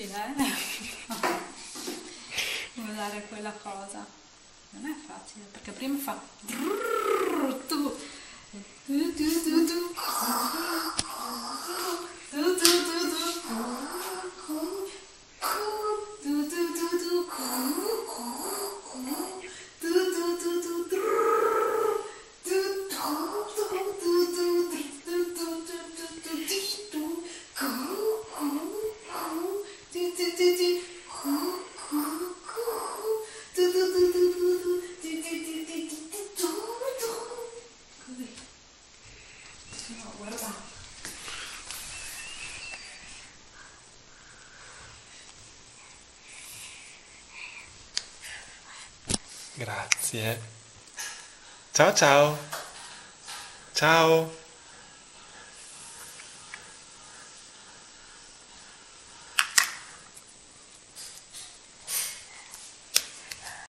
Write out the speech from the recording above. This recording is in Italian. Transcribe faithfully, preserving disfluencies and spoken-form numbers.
difficile, eh? Usare quella cosa. Non è facile, perché prima fa... Tu. Tu, tu, tu, tu. No, guarda. Grazie. Ciao ciao. Ciao.